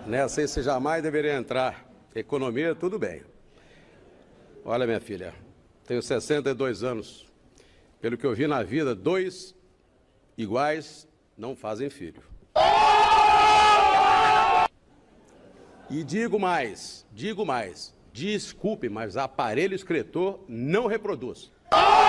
Nessa aí você jamais deveria entrar. Economia, tudo bem. Olha, minha filha, tenho 62 anos. Pelo que eu vi na vida, 2 iguais não fazem filho. E digo mais, desculpe, mas aparelho excretor não reproduz.